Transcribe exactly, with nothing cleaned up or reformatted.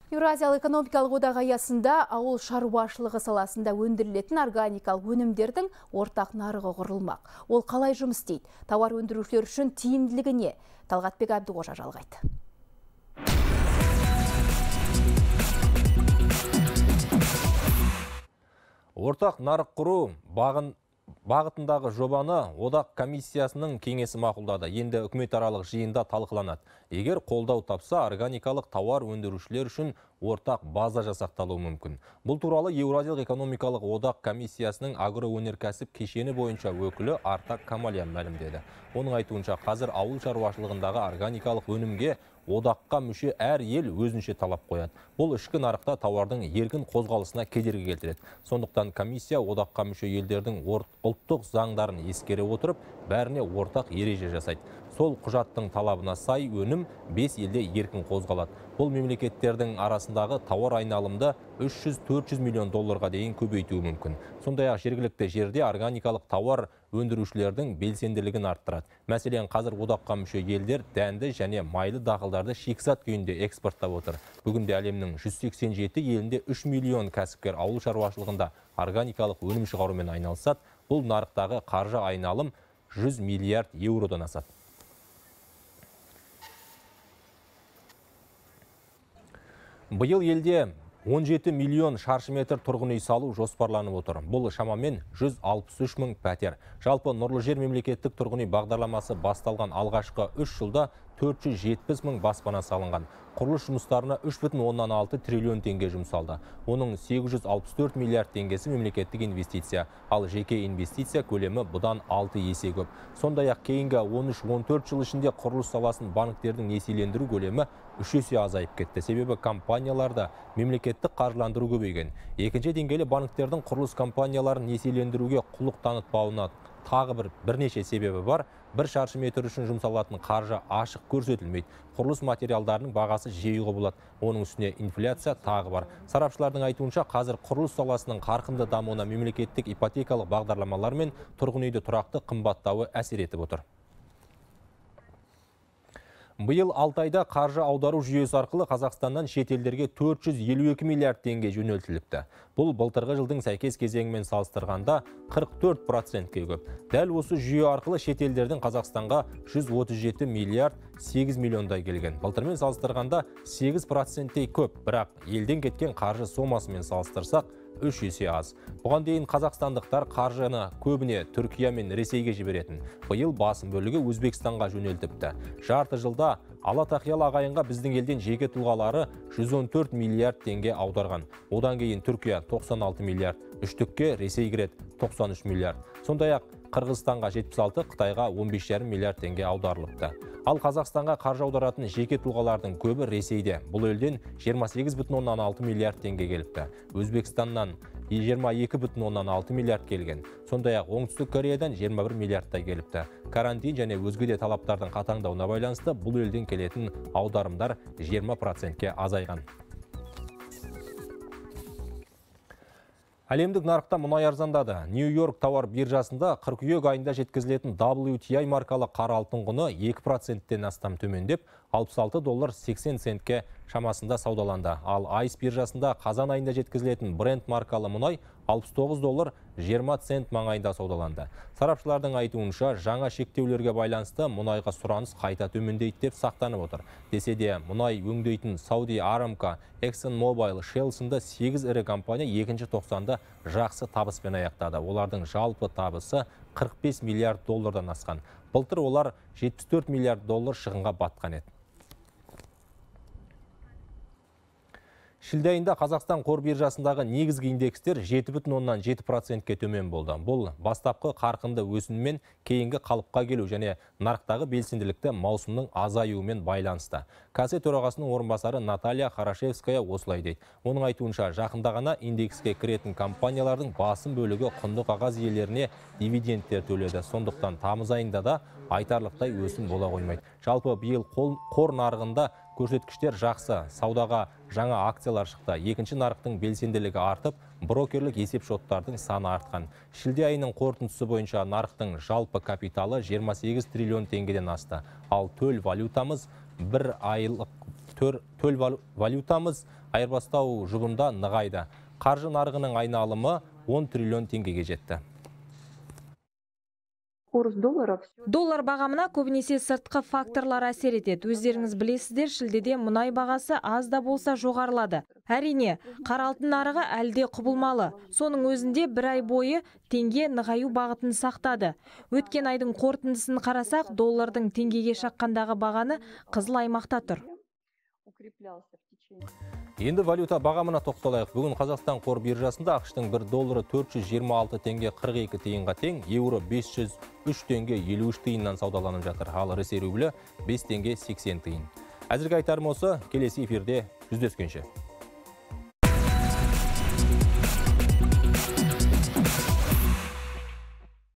Еуразиялық экономикалық одақ аясында ауыл шаруашылығы саласында өндірілетін органикалық өнімдердің ортақ нарығы құрылмақ. Ол қалай жұмыс істейді? Тауар өндірушілер үшін тиімділігі не? Талғатбек Әбдіқожа жалғайды. Ортақ нарық құру бағын бағытындағы жобаны одақ комиссиясының кеңесі мақұлдады. Енді үкіметаралық жиында талқыланады. Егер қолдау тапса, органикалық тауар өндірушілер үшін ортақ база жасақталуы мүмкін. Бұл туралы Еуразиялық экономикалық одақ комиссиясының агроөнеркәсіп кешені бойынша өкілі Артак Камалян мәлімдеді. Оның айтуынша, қазір ауыл шаруашылығындағы органикалық өнімге одаққа мүше әр ел өзінше талап қояды. Бұл ішкі нарықта тауардың еркін қозғалысына кедергі келтіреді. Сондықтан комиссия одаққа мүше елдердің ұлттық заңдарын ескере отырып, бәріне ортақ ереже жасайды. Сол құжаттың талабына сай өнім бес елде еркін қозғалады. Бұл мемлекеттердің арасындағы тауар айналымды үш жүз төрт жүз миллион долларға дейін көбейтуі мүмкін. Сондай-ақ жергілікті жерде органикалық тауар өндірушілердің белсенділігін арттырады. Мәселен, қазір одаққа мүше елдер дәнді және майлы дақылдарды шикізат күйінде экспорттап отыр. Бүгінде әлемнің жүз сексен жеті елінде үш миллион кәсіпкер ауыл шаруашылығында органикалық өнім шығарумен айналысады. Бұл нарықтағы қаржы айналым жүз миллиард еуродан асады. Биыл елде он жеті миллион шаршы метр тұрғын үй салу жоспарланып отыр. Бұл шамамен жүз алпыс үш мың пәтер. Жалпы Нұрлы жер мемлекеттік тұрғын үй бағдарламасы басталған алғашқы үш жылда төрт жүз жетпіс мың баспана салынған. Құрылыс жұмыстарына үш бүтін оннан алты триллион теңге жұмсалды. Оның сегіз жүз алпыс төрт миллиард теңгесі мемлекеттік инвестиция, ал жеке инвестиция көлемі бұдан алты есе көп. Сондай-ақ кейінгі он үш он төрт жыл ішінде құрылыс саласын банктердің несиелендіру көлемі үш есе азайып кетті. Себебі компанияларда мемлекеттік қаржыландыру көбейген. Екінші деңгейлі банктердің құрылыс компанияларын несиелендіруге құлық танытпауына тағы бір бірнеше себебі бар. Бір шаршы метр үшін жұмсалатын қаржы ашық көрсетілмейді. Құрылыс материалдарының бағасы жиі құбылады. Оның үстіне инфляция тағы бар. Сарапшылардың айтуынша, қазір құрылыс саласының қарқынды дамуына мемлекеттік ипотекалық бағдарламалар мен тұрғын үйді тұрақты қымбаттауы әсер етіп отыр. Биыл алты айда қаржы аудару жүйесі арқылы Қазақстаннан шетелдерге төрт жүз елу екі миллиард теңге жөнелтіліпті. Бұл былтырғы жылдың сәйкес кезеңімен салыстырғанда қырық төрт процентке көп. Дәл осы жүйе арқылы шетелдердің Қазақстанға жүз отыз жеті миллиард сегіз миллиондай келген. Былтырмен салыстырғанда сегіз проценттей көп, бірақ елден кеткен қаржы сомасымен салыстырсақ үш есе аз. Бұған дейін қазақстандықтар қаржыны көбіне Түркия мен Ресейге жіберетін. Биыл басым бөлігі Өзбекстанға жөнелтіпті. Жарты жылда Ала Тақиял ағайынға біздің елден жеке тұлғалары жүз он төрт миллиард теңге аударған. Одан кейін Түркия тоқсан алты миллиард, үштікке Ресей кіреді тоқсан үш миллиард. Сондай-ақ Қырғызстанға жетпіс алты, Қытайға он бес жарым миллиард теңге аударылыпты. Ал Қазақстанға қаржы аударатын жеке тұлғалардың көбі Ресейде. Бұл елден жиырма сегіз бүтін оннан алты миллиард теңге келіпті. Өзбекстаннан жиырма екі бүтін оннан алты миллиард келген. Сондай-ақ Оңтүстік Кореядан жиырма бір миллиардтай келіпті. Карантин және өзге де талаптардың қатаңдауына байланысты бұл елден келетін аударымдар жиырма процентке азайған. Әлемдік нарықта мұнай арзандады. Нью-Йорк тауар биржасында қыркүйек айында жеткізілетін дабл ю ти ай маркалы қара алтын құны екі проценттен астам төмендеп, алпыс алты доллар сексен центке шамасында саудаланды. Ал айс биржасында қазан айында жеткізілетін Brent маркалы мұнай алпыс тоғыз доллар жиырма цент маңайында саудаланды. Сарапшылардың айтуынша, жаңа шектеулерге байланысты мұнайға сұраныс қайта төмендейді деп сақтанып отыр. Десе де, мұнай өңдейтін Saudi Aramco, ExxonMobil, Shell сынды сегіз ірі компания екінші тоқсанда жақсы табыспен аяқтады. Олардың жалпы табысы қырық бес миллиард доллардан асқан. Былтыр олар жетпіс төрт миллиард доллар шығынға батқан еді. Шілде айында Қазақстан қор биржасындағы негізгі индекстер жеті бүтін оннан жеті процентке төмен болды. Бұл бастапқы қарқынды өсіммен кейінгі қалыпқа келу және нарықтағы белсенділікті маусымның азаюымен байланысты. КАСЕ төрағасының орынбасары Наталья Хорошевская осылай дейді. Оның айтуынша, жақында ғана индекске кіретін компаниялардың басым бөлігі құнды қағаз иелеріне дивидендтер төледі. Сондықтан тамыз айында да айтарлықтай өсім бола қоймайды. Жалпы биыл қор нарығында көрсеткіштер жақсы. Саудаға жаңа акциялар шықты. Екінші нарықтың белсенділігі артып, брокерлік есеп шоттардың саны артқан. Шілде айының қорытындысы бойынша нарықтың жалпы капиталы жиырма сегіз триллион теңгеден асты. Ал төл валютамыз бір айлық төл валютамыз айырбастау жұбында нығайды. Қаржы нарығының айналымы он триллион теңгеге жетті. Доллар бағамына көбінесе сыртқы факторлар әсер етеді. Өздеріңіз білесіздер, шілдеде мұнай бағасы аз да болса жоғарылады. Әрине, қара алтын нарығы әлде құбылмалы. Соның өзінде бір ай бойы теңге нығаю бағытын сақтады. Өткен айдың қорытындысын қарасақ, доллардың теңгеге шаққандағы бағаны қызыл аймақта тұр. Енді валюта бағамына тоқталайық. Бүгін Қазақстан қор биржасында ақштың бір доллары төрт жүз жиырма алты теңге қырық екі тиынға тең, еуро бес жүз үш теңге елу үш тиыннан саудаланып жатыр. Ал Ресей рублі бес теңге сексен тиын. Әзірге айтарым осы, келесі эфирде жүздескенше.